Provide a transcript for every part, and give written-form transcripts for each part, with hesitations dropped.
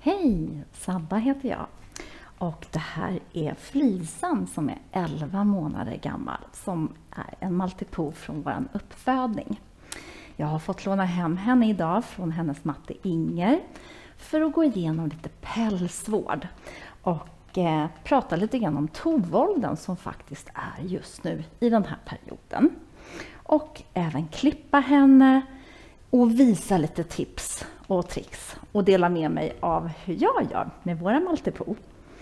Hej, Sabba heter jag och det här är Flisan som är 11 månader gammal som är en maltipoo från vår uppfödning. Jag har fått låna hem henne idag från hennes matte Inger för att gå igenom lite pälsvård och prata lite grann om tovåldern som faktiskt är just nu i den här perioden. Och även klippa henne och visa lite tips och tricks och dela med mig av hur jag gör med våra maltipoo.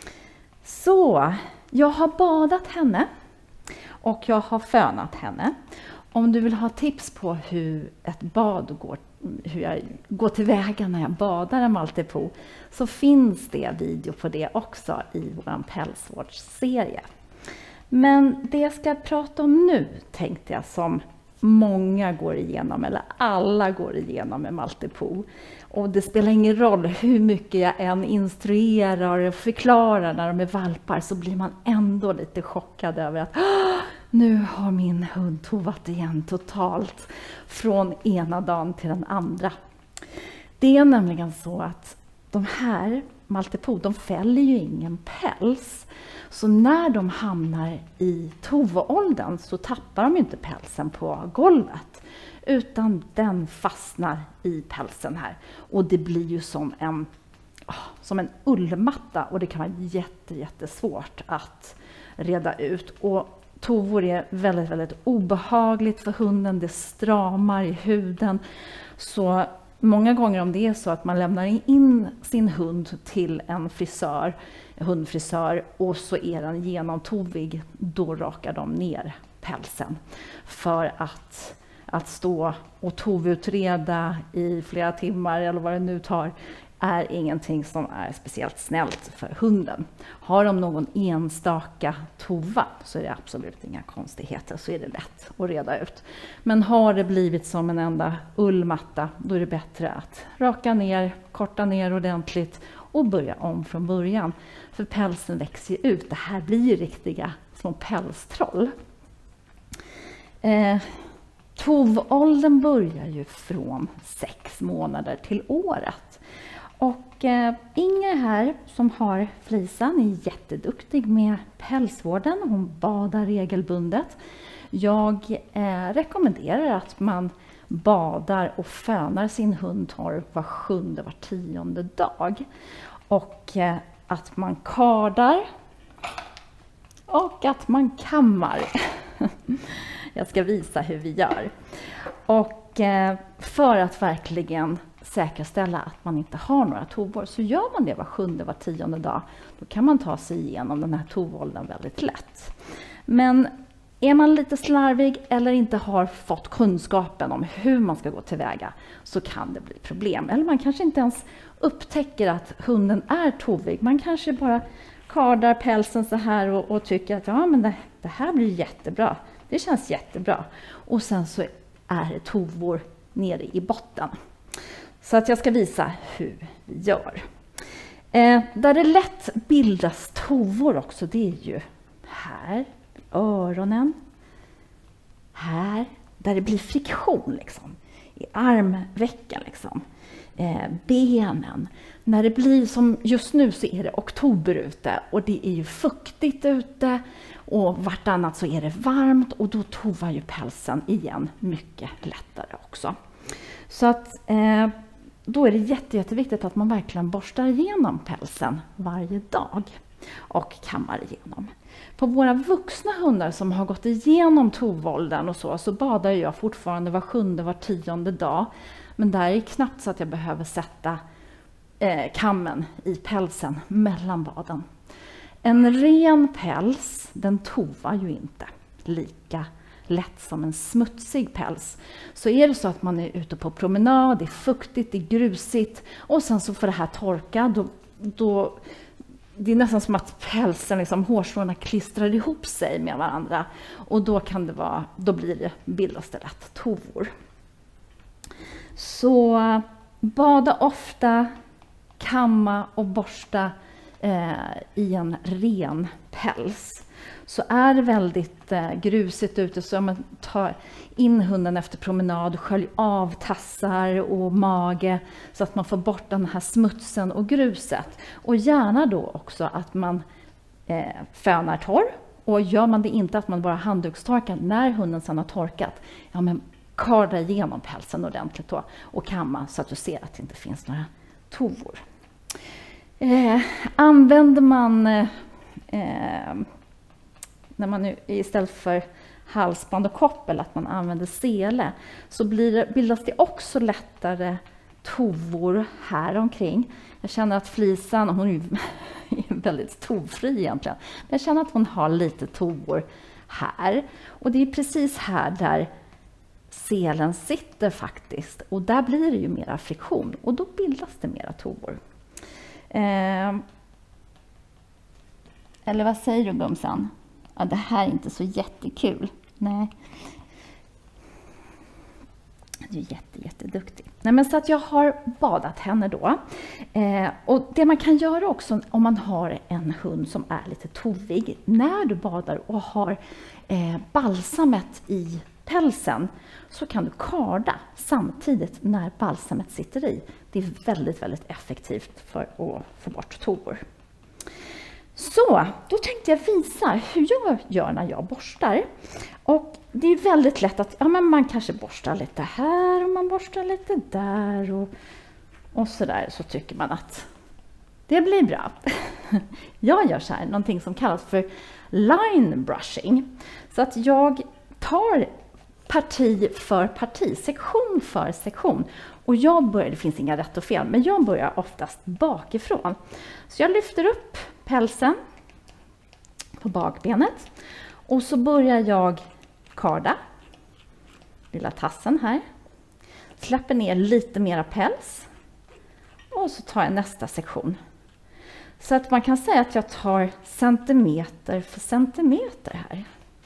Så jag har badat henne och jag har fönat henne. Om du vill ha tips på hur ett bad går, hur jag går tillväga när jag badar en maltipoo, så finns det video på det också i vår pälsvårdsserie. Men det jag ska prata om nu tänkte jag som många går igenom, eller alla går igenom med maltipoo. Och det spelar ingen roll hur mycket jag än instruerar och förklarar när de är valpar, så blir man ändå lite chockad över att nu har min hund tovat igen totalt från ena dagen till den andra. Det är nämligen så att de här maltipoo, de fäller ju ingen päls. Så när de hamnar i tovaåldern så tappar de inte pälsen på golvet, utan den fastnar i pälsen här. Och det blir ju som en ullmatta, och det kan vara jättesvårt att reda ut. Och tovor är väldigt obehagligt för hunden, det stramar i huden. Så många gånger om det är så att man lämnar in sin hund till en hundfrisör och så är den genomtovig, då rakar de ner pälsen. För att stå och tovutreda i flera timmar eller vad det nu tar är ingenting som är speciellt snällt för hunden. Har de någon enstaka tova så är det absolut inga konstigheter, så är det lätt att reda ut. Men har det blivit som en enda ullmatta, då är det bättre att raka ner, korta ner ordentligt och börja om från början. För pälsen växer ju ut, det här blir ju riktiga små pälstroll. Tovåldern börjar ju från 6 månader till året. Och Inger här som har Flisan är jätteduktig med pälsvården. Hon badar regelbundet. Jag rekommenderar att man badar och fönar sin hund torr var 7:e, var 10:e dag. Och att man kardar och att man kammar. Jag ska visa hur vi gör. Och för att verkligen säkerställa att man inte har några tovor, så gör man det var 7:e, var 10:e dag. Då kan man ta sig igenom den här tovåldern väldigt lätt. Men är man lite slarvig eller inte har fått kunskapen om hur man ska gå tillväga, så kan det bli problem. Eller man kanske inte ens upptäcker att hunden är tovig. Man kanske bara kardar pälsen så här och tycker att men det här blir jättebra. Det känns jättebra. Och sen så är det tovor nere i botten. Så att jag ska visa hur vi gör. Där det lätt bildas tovor också, det är ju här, öronen. Här, där det blir friktion liksom. I armvecken liksom. Benen. När det blir som just nu så är det oktober ute och det är ju fuktigt ute. Och vartannat så är det varmt och då tovar ju pälsen igen mycket lättare också. Så att då är det jätteviktigt att man verkligen borstar igenom pälsen varje dag och kammar igenom. På våra vuxna hundar som har gått igenom tovåldern och så badar jag fortfarande var 7:e, var 10:e dag. Men där är knappt så att jag behöver sätta kammen i pälsen mellan baden. En ren päls, den tovar ju inte lika lätt som en smutsig päls. Så är det så att man är ute på promenad, det är fuktigt, det är grusigt och sen så får det här torka, då det är nästan som att pälsen, liksom, hårstråna klistrar ihop sig med varandra. Och då bildas det lätt tovor. Så bada ofta, kamma och borsta i en ren päls. Så är det väldigt grusigt ute, så om man tar in hunden efter promenad, skölj av tassar och mage så att man får bort den här smutsen och gruset. Och gärna då också att man fönar torr. Och gör man det inte, att man bara handdukstorkar när hunden sedan har torkat, ja men karda igenom pälsen ordentligt då och kamma så att du ser att det inte finns några tovor. Använder man när man nu, istället för halsband och koppel, att man använder sele, så bildas det också lättare tovor här omkring. Jag känner att Flisan, hon är ju väldigt tovfri egentligen, men jag känner att hon har lite tovor här. Och det är precis här där selen sitter faktiskt. Och där blir det ju mera friktion och då bildas det mera tovor. Eller vad säger du, Bumsan? Ja, det här är inte så jättekul. Nej. Du är jätteduktig. Nej, men så att jag har badat henne då. Och det man kan göra också om man har en hund som är lite tovig, när du badar och har balsamet i pälsen, så kan du karda samtidigt när balsamet sitter i. Det är väldigt effektivt för att få bort tovor. Så, då tänkte jag visa hur jag gör när jag borstar. Och det är väldigt lätt att men man kanske borstar lite här och man borstar lite där och sådär, så tycker man att det blir bra. Jag gör så här, någonting som kallas för line brushing. Så att jag tar parti för parti, sektion för sektion. Och det finns inga rätt och fel, men jag börjar oftast bakifrån. Så jag lyfter upp pälsen på bakbenet och så börjar jag karda lilla tassen här. Släpper ner lite mera päls och så tar jag nästa sektion. Så att man kan säga att jag tar centimeter för centimeter här.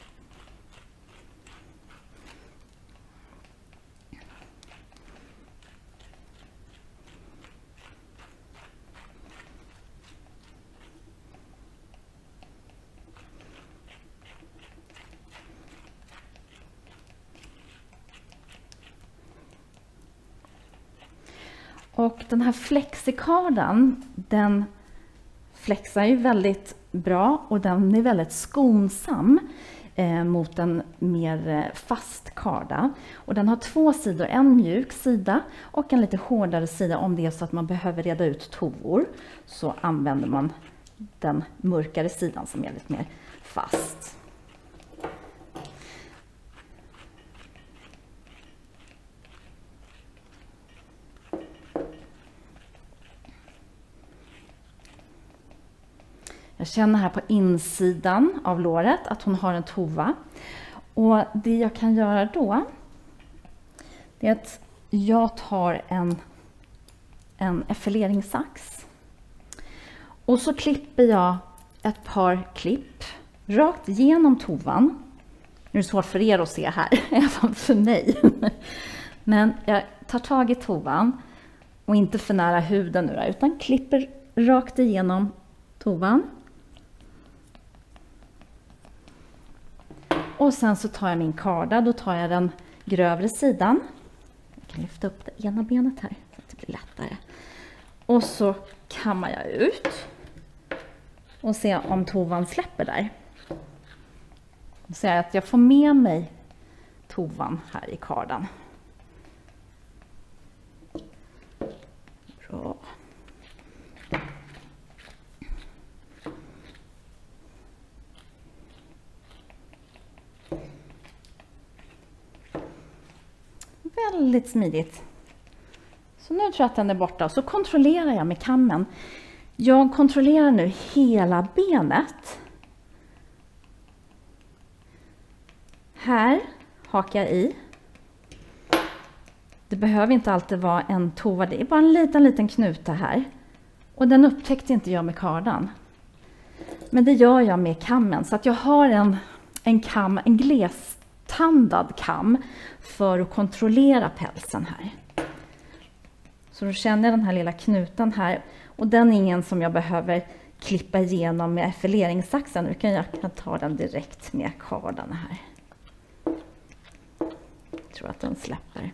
Och den här flexikardan, den flexar ju väldigt bra och den är väldigt skonsam mot en mer fast karda. Och den har två sidor, en mjuk sida och en lite hårdare sida. Om det är så att man behöver reda ut tovor, så använder man den mörkare sidan som är lite mer fast. Jag känner här på insidan av låret att hon har en tova. Och det jag kan göra då, det är att jag tar en effileringssax. Och så klipper jag ett par klipp rakt igenom tovan. Nu är det svårt för er att se här, även för mig. Men jag tar tag i tovan och inte för nära huden nu, utan klipper rakt igenom tovan. Och sen så tar jag min karda, då tar jag den grövre sidan. Jag kan lyfta upp det ena benet här så att det blir lättare. Och så kammar jag ut och ser om tovan släpper där. Och ser att jag får med mig tovan här i kardan. Bra. Väldigt smidigt. Så nu tror jag att den är borta. Så kontrollerar jag med kammen. Jag kontrollerar nu hela benet. Här hakar jag i. Det behöver inte alltid vara en tova. Det är bara en liten knuta här. Och den upptäckte inte jag med kardan. Men det gör jag med kammen. Så att jag har en kam, en glestandad kam för att kontrollera pälsen här. Så då känner jag den här lilla knuten här. Och den är ingen som jag behöver klippa igenom med effileringssaxen. Nu kan jag ta den direkt med kardan här. Jag tror att den släpper.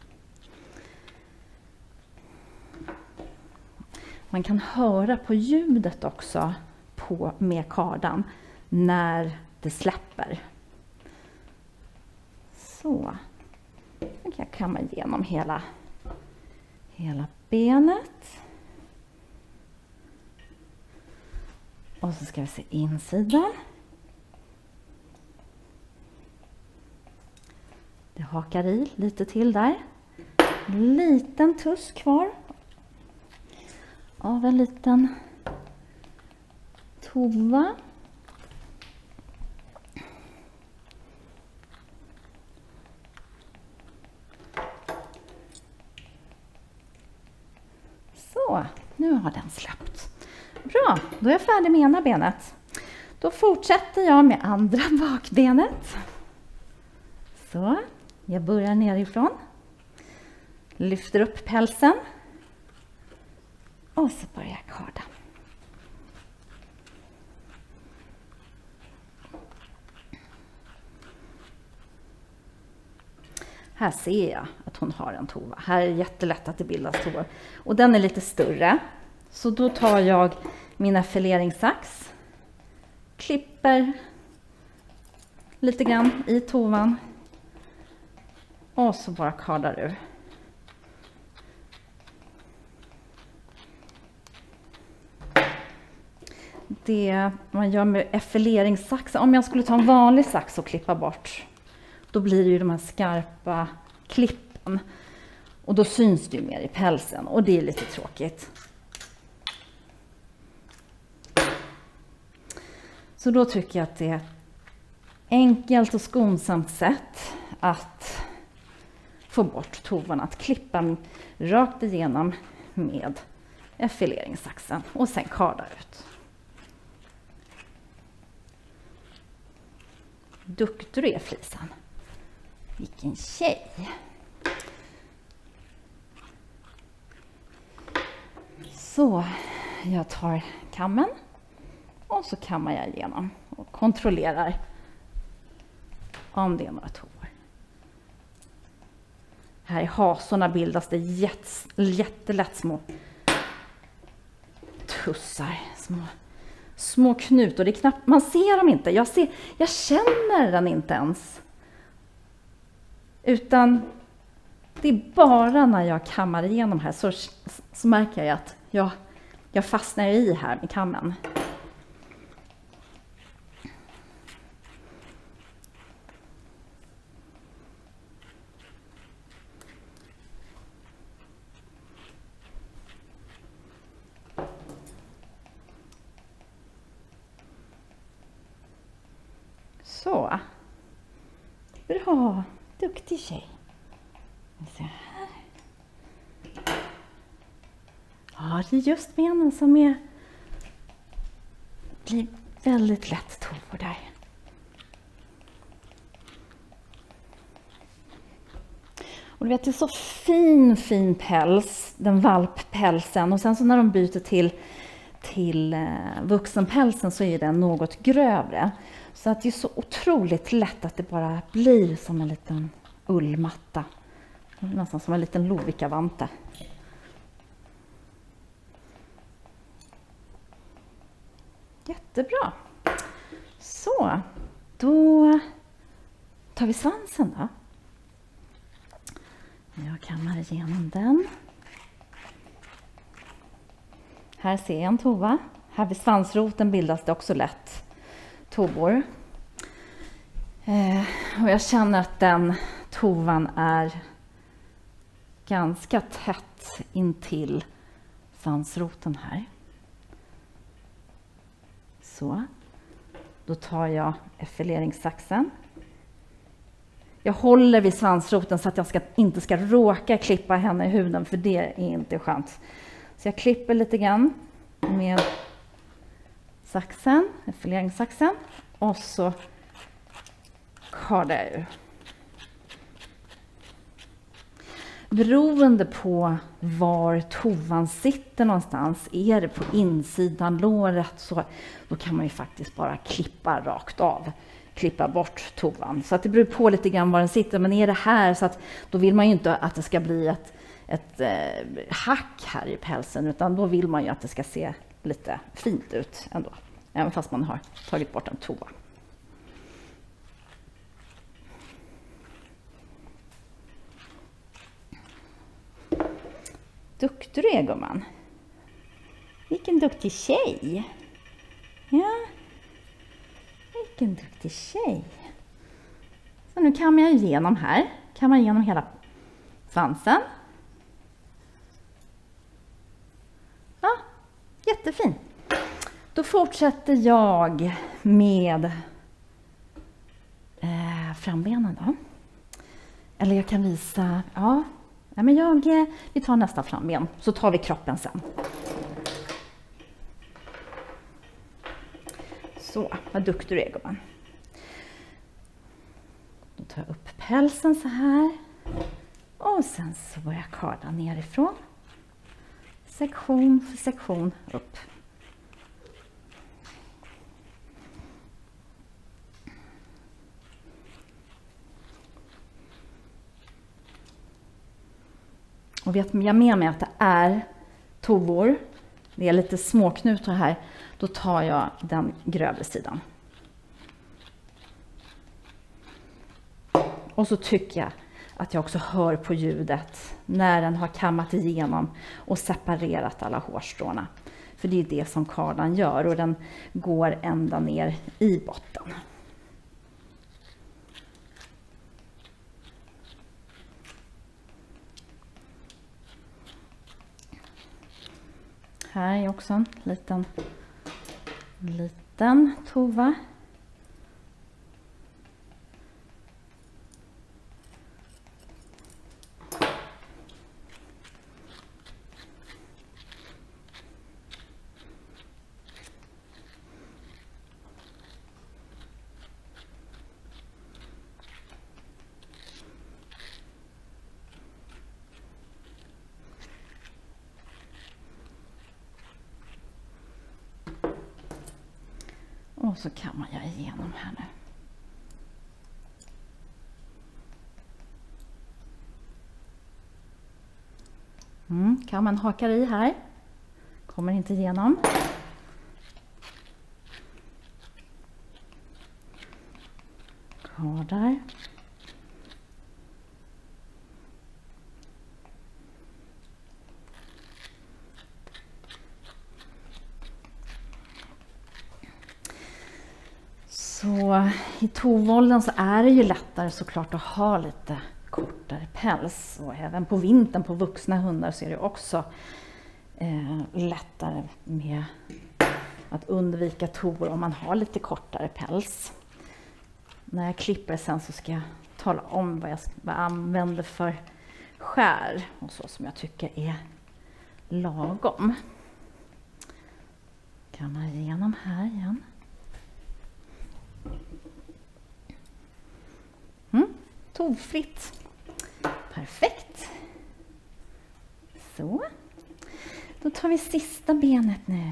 Man kan höra på ljudet också med kardan när det släpper. Så. Nu kan jag kamma igenom hela benet. Och så ska vi se insidan. Det hakar i lite till där. En liten tuss kvar av en liten tova. Så, nu har den släppt. Bra, då är jag färdig med ena benet. Då fortsätter jag med andra bakbenet. Så, jag börjar nerifrån. Lyfter upp pälsen. Och så börjar jag karda. Här ser jag att hon har en tova. Här är det jättelätt att det bildas tovor. Och den är lite större. Så då tar jag min effileringssax. Klipper lite grann i tovan. Och så bara kardar ur. Det man gör med effileringssaxen, om jag skulle ta en vanlig sax och klippa bort, då blir det ju de här skarpa klippen. Och då syns det ju mer i pälsen och det är lite tråkigt. Så då tycker jag att det är ett enkelt och skonsamt sätt att få bort tovan, att klippa rakt igenom med effileringssaxen och sen karda ut. Duktig du är, Flisan. Vilken tjej. Så jag tar kammen och så kammar jag igenom och kontrollerar om det är några tovor. Här i hasorna bildas det jättelätt små tussar, små knutor. Det är knappt, man ser dem inte. Jag känner den inte ens. Utan det är bara när jag kammar igenom här så märker jag att jag fastnar i här med kammen. Så. Bra. Duktig tjej. Så här. Ja, det är just benen som blir väldigt lätt tovor där. Och du vet, det är så fin päls, den valppälsen. Och sen så när de byter till vuxenpälsen så är den något grövre. Så att det är så otroligt lätt att det bara blir som en liten ullmatta. Nästan som en liten lovikavante. Jättebra. Så, då tar vi svansen då. Jag kammar igenom den. Här ser jag en tova. Här vid svansroten bildas det också lätt tovor. Och jag känner att den tovan är ganska tätt intill svansroten här. Så. Då tar jag effileringssaxen. Jag håller vid svansroten så att jag inte ska råka klippa henne i huden, för det är inte skönt. Så jag klipper lite grann med saxen, effileringssaxen, och så kardar jag ur. beroende på var tovan sitter någonstans, är det på insidan låret så då kan man ju faktiskt bara klippa rakt av, klippa bort tovan. Så att det beror på lite grann var den sitter, men är det här så att då vill man ju inte att det ska bli ett hack här i pälsen, utan då vill man ju att det ska se lite fint ut ändå, även fast man har tagit bort en tova. Duktig du är, gumman. Vilken duktig tjej. Ja. Vilken duktig tjej. Så nu kan jag igenom här. Kan man igenom hela svansen. Ja, jättefin. Då fortsätter jag med frambenen då. Eller jag kan visa, ja. Nej, men vi tar nästa framben, så tar vi kroppen sen. Så, vad duktig du är, gumman. Då tar jag upp pälsen så här. Och sen så börjar jag karda nerifrån. Sektion för sektion upp. Och vet jag med mig att det är tovor, det är lite småknutar här, då tar jag den grövre sidan. Och så tycker jag att jag också hör på ljudet när den har kammat igenom och separerat alla hårstråna. För det är det som kardan gör, och den går ända ner i botten. Här är också en liten tova. Och så kammar jag igenom här nu. Kammen hakar i här. Kommer inte igenom. Kardar. Så i tovåldern så är det ju lättare såklart att ha lite kortare päls, och även på vintern på vuxna hundar så är det också lättare med att undvika tovor om man har lite kortare päls. När jag klipper sen så ska jag tala om vad jag använder för skär och så som jag tycker är lagom. Kan man igenom här igen. Tovfritt. Perfekt. Så. Då tar vi sista benet nu.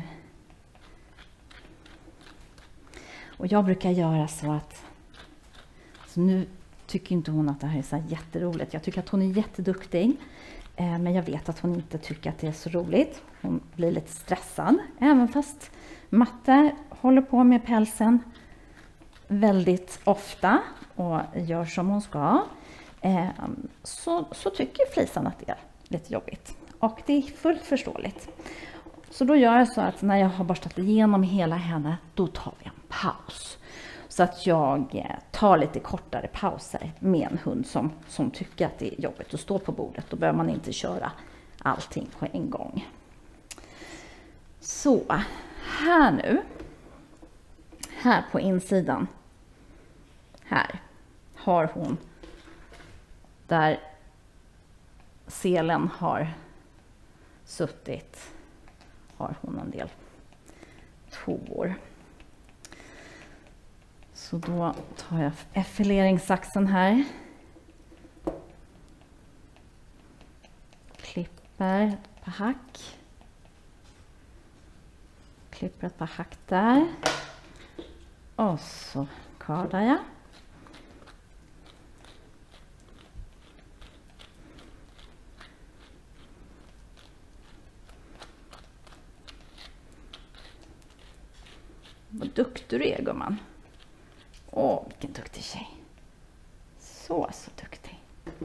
Och jag brukar göra så att, så nu tycker inte hon att det här är så här jätteroligt. Jag tycker att hon är jätteduktig. Men jag vet att hon inte tycker att det är så roligt. Hon blir lite stressad. Även fast Matte håller på med pälsen väldigt ofta och gör som hon ska, så tycker Flisan att det är lite jobbigt. Och det är fullt förståeligt. Så då gör jag så att när jag har borstat igenom hela henne, då tar vi en paus. Så att jag tar lite kortare pauser med en hund som tycker att det är jobbigt att stå på bordet. Då behöver man inte köra allting på en gång. Så, här nu. Här på insidan. Här har hon, där selen har suttit, har hon en del tovor. Så då tar jag effileringssaxen här. klipper ett par hack. Klipper ett par hack där. Och så kardar jag. Vad duktig du är, gumman. Åh, vilken duktig tjej. Så duktig.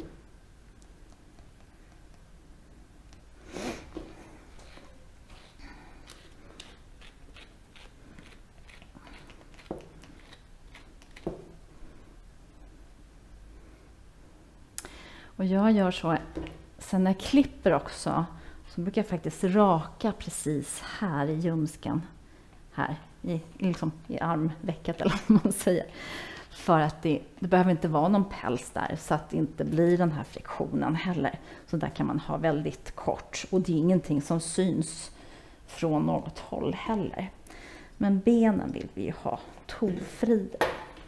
Och jag gör så, sen när jag klipper också, så brukar jag faktiskt raka precis här i ljumsken. Här, i armvecket eller vad man säger. För att det behöver inte vara någon päls där, så att det inte blir den här friktionen heller. Så där kan man ha väldigt kort, och det är ingenting som syns från något håll heller. Men benen vill vi ju ha tovfria.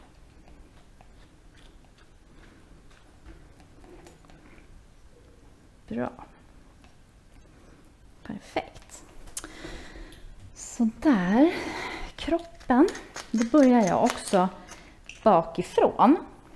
Bra. Perfekt. Så där. Kroppen, då börjar jag också bakifrån.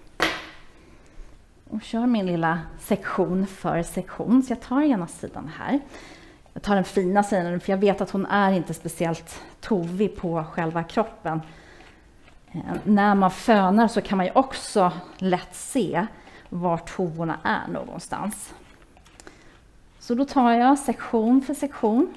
Och kör min lilla sektion för sektion. Så jag tar ena sidan här. Jag tar den fina sidan, för jag vet att hon är inte speciellt tovig på själva kroppen. När man fönar så kan man ju också lätt se var tovorna är någonstans. Så då tar jag sektion för sektion.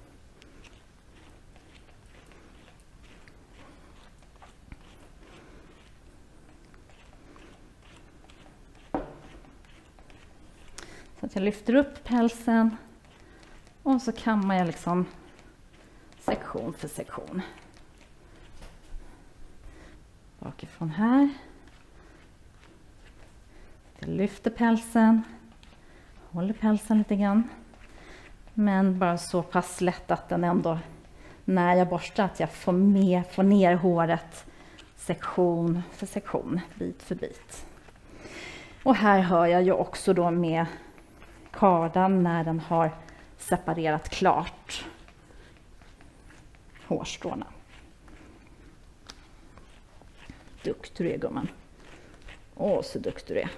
Så att jag lyfter upp pälsen och så kammar jag liksom sektion för sektion. Bakifrån här. Jag lyfter pälsen. Håller pälsen lite grann. Men bara så pass lätt att den ändå, när jag borstar, att jag får ner håret sektion för sektion, bit för bit. Och här hör jag ju också då med kardan när den har separerat klart hårstråna. Duktig du är, gumman. Åh, så duktig du är.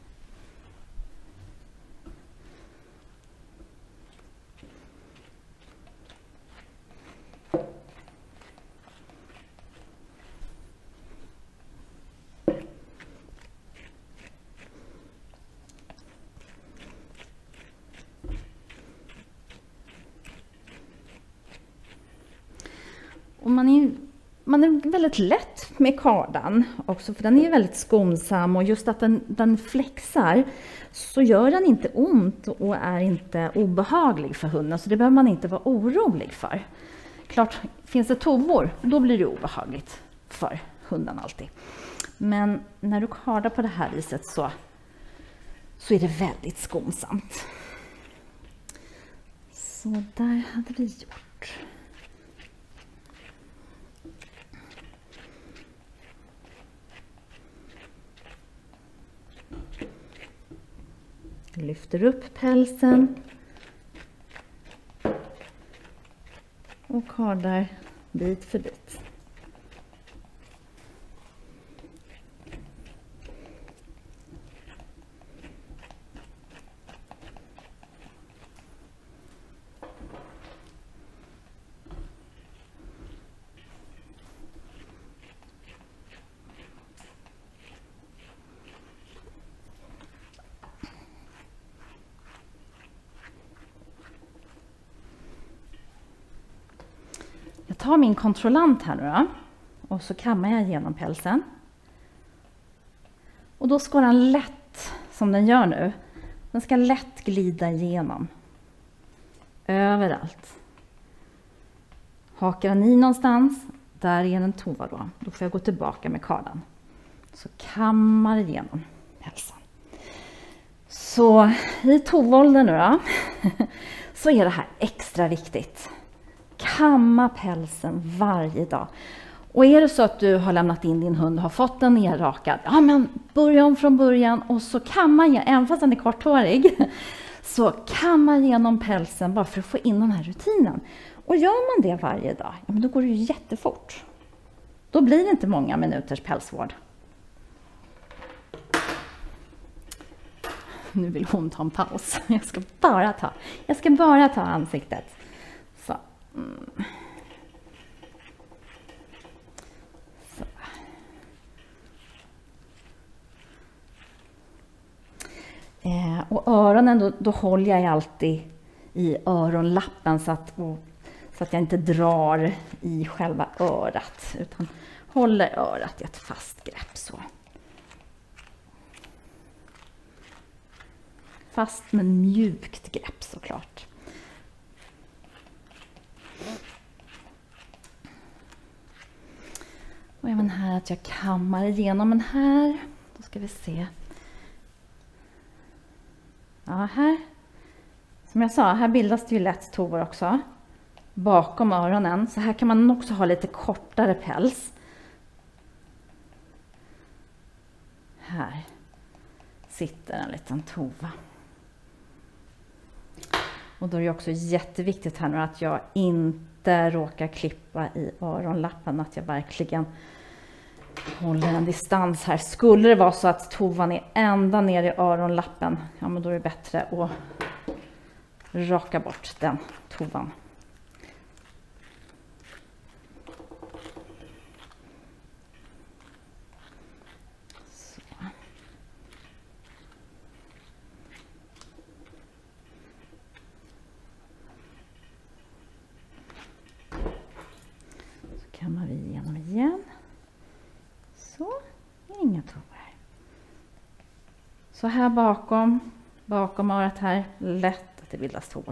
Och man är väldigt lätt med kardan också, för den är väldigt skonsam, och just att den flexar så gör den inte ont och är inte obehaglig för hunden, så det behöver man inte vara orolig för. Klart, finns det tovor, då blir det obehagligt för hunden alltid. Men när du kardar på det här viset så är det väldigt skonsamt. Så där hade vi gjort. Lyfter upp pälsen och kardar bit för bit. Jag tar min kontrollant här nu då, och så kammar jag igenom pälsen. Och då ska den lätt, som den gör nu, den ska lätt glida igenom. Överallt. Hakar den i någonstans, där är en tova då. Då får jag gå tillbaka med kardan. Så kammar igenom pälsen. Så i tovåldern nu då, så är det här extra viktigt. Kamma pälsen varje dag. Och är det så att du har lämnat in din hund och har fått den nerrakad, ja men börja om från början och så kamma igen, även fast den är korthårig, så kamma igenom pälsen bara för att få in den här rutinen. Och gör man det varje dag, ja, men då går det ju jättefort. Då blir det inte många minuters pälsvård. Nu vill hon ta en paus. Jag ska bara ta ansiktet. Så. Så. Och öronen, då håller jag alltid i öronlappen så att jag inte drar i själva örat, utan håller örat i ett fast grepp så. Fast men mjukt grepp såklart. Och även här att jag kammar igenom den här. Då ska vi se. Ja, här. Som jag sa, här bildas det ju lätt tovor också. Bakom öronen. Så här kan man också ha lite kortare päls. Här sitter en liten tova. Och då är det också jätteviktigt här nu att jag inte råkar klippa i öronlappen. Att jag verkligen håller en distans här. Skulle det vara så att tovan är ända ner i öronlappen, ja men då är det bättre att raka bort den tovan. Kammar vi igenom igen. Så, inga tovor. Så här bakom örat här, lätt att det bildas tovor.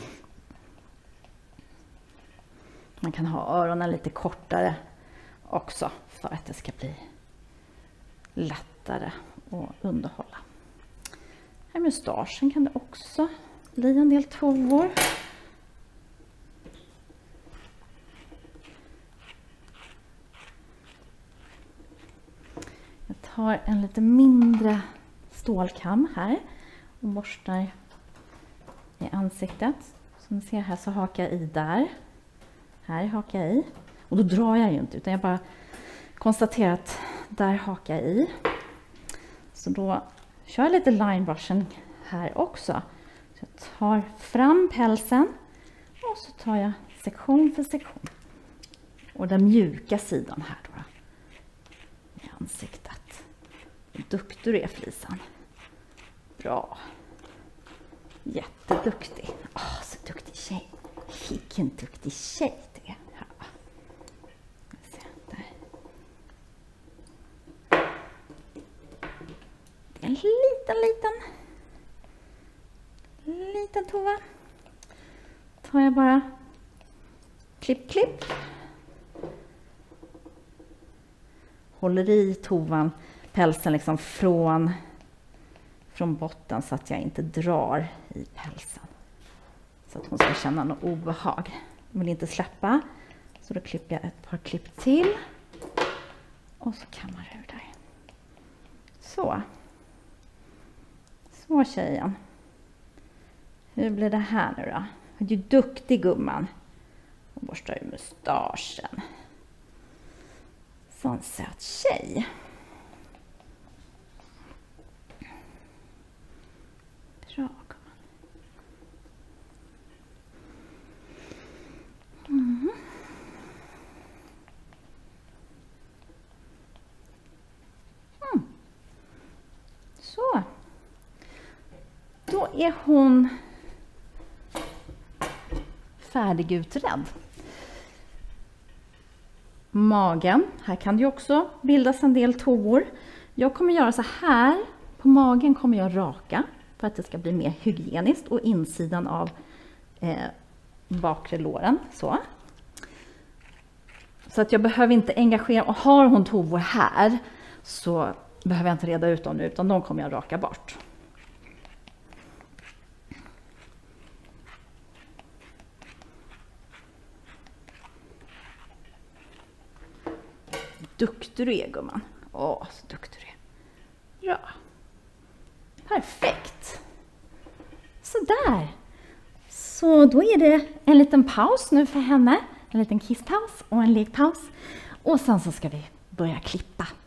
Man kan ha öronen lite kortare också för att det ska bli lättare att underhålla. Här med mustaschen kan det också bli en del tovor. Har en lite mindre stålkam här och borstar i ansiktet. Som ni ser här så hakar jag i där. Här hakar jag i. Och då drar jag ju inte utan jag bara konstaterar att där hakar jag i. Så då kör jag lite linebrushen här också. Så jag tar fram pälsen och så tar jag sektion för sektion. Och den mjuka sidan här då i ansiktet. Duktig du är, Flisan. Bra. Jätteduktig. Så duktig tjej. Vilken duktig tjej det är. Ja. Där. Det är en liten tova. Tar jag bara klipp. Håller i tovan, pälsen liksom från botten så att jag inte drar i pälsen. Så att hon ska känna något obehag. Jag vill inte släppa. Så då klipper jag ett par klipp till. Och så kammar jag ur där. Så tjejen. Hur blir det här nu då? Du är duktig gumman. Och borstar ur mustaschen. Sån söt tjej. Bra gumman. Så. Då är hon färdigutredd. Magen, här kan det ju också bildas en del tovor. Jag kommer göra så här, på magen kommer jag raka för att det ska bli mer hygieniskt och insidan av bakre låren så att jag behöver inte engagera, och har hon tovor här så behöver jag inte reda ut dem nu utan de kommer jag raka bort. Duktig du är gumman. Så duktig du är. Bra. Perfekt. Sådär. Så då är det en liten paus nu för henne. En liten kisspaus och en lekpaus. Och sen så ska vi börja klippa.